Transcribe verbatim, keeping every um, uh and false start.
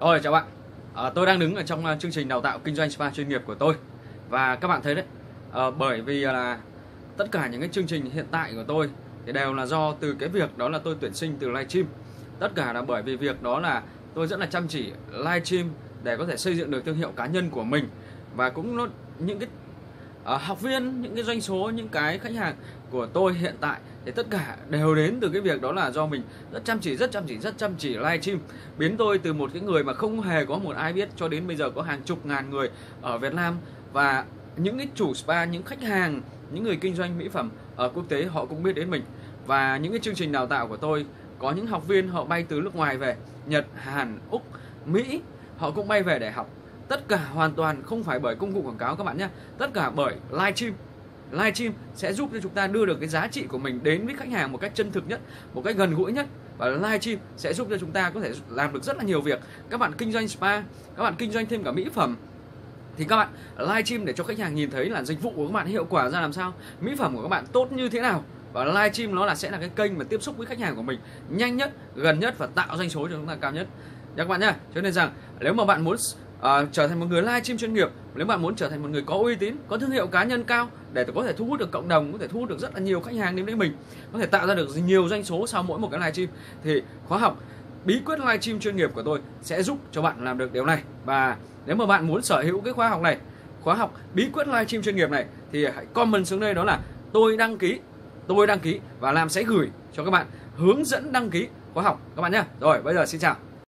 Ôi chào bạn, à, tôi đang đứng ở trong uh, chương trình đào tạo kinh doanh spa chuyên nghiệp của tôi. Và các bạn thấy đấy, à, bởi vì là tất cả những cái chương trình hiện tại của tôi thì đều là do từ cái việc đó là tôi tuyển sinh từ livestream. Tất cả là bởi vì việc đó là tôi rất là chăm chỉ livestream để có thể xây dựng được thương hiệu cá nhân của mình. Và cũng nó những cái uh, học viên, những cái doanh số, những cái khách hàng của tôi hiện tại thì tất cả đều đến từ cái việc đó là do mình rất chăm chỉ, rất chăm chỉ, rất chăm chỉ livestream, biến tôi từ một cái người mà không hề có một ai biết cho đến bây giờ có hàng chục ngàn người ở Việt Nam. Và những cái chủ spa, những khách hàng, những người kinh doanh mỹ phẩm ở quốc tế họ cũng biết đến mình. Và những cái chương trình đào tạo của tôi có những học viên họ bay từ nước ngoài về, Nhật, Hàn, Úc, Mỹ, họ cũng bay về để học. Tất cả hoàn toàn không phải bởi công cụ quảng cáo các bạn nhé, tất cả bởi livestream. Livestream sẽ giúp cho chúng ta đưa được cái giá trị của mình đến với khách hàng một cách chân thực nhất, một cách gần gũi nhất. Và livestream sẽ giúp cho chúng ta có thể làm được rất là nhiều việc. Các bạn kinh doanh spa, các bạn kinh doanh thêm cả mỹ phẩm, thì các bạn livestream để cho khách hàng nhìn thấy là dịch vụ của các bạn hiệu quả ra làm sao, mỹ phẩm của các bạn tốt như thế nào. Và livestream nó là sẽ là cái kênh mà tiếp xúc với khách hàng của mình nhanh nhất, gần nhất và tạo doanh số cho chúng ta cao nhất nha các bạn nhá. Cho nên rằng nếu mà bạn muốn uh, trở thành một người livestream chuyên nghiệp, nếu bạn muốn trở thành một người có uy tín, có thương hiệu cá nhân cao để có thể thu hút được cộng đồng, có thể thu hút được rất là nhiều khách hàng đến với mình, có thể tạo ra được nhiều doanh số sau mỗi một cái livestream, thì khóa học bí quyết livestream chuyên nghiệp của tôi sẽ giúp cho bạn làm được điều này. Và nếu mà bạn muốn sở hữu cái khóa học này, khóa học bí quyết livestream chuyên nghiệp này, thì hãy comment xuống đây đó là tôi đăng ký, tôi đăng ký và Lam sẽ gửi cho các bạn hướng dẫn đăng ký khóa học các bạn nhé. Rồi bây giờ xin chào.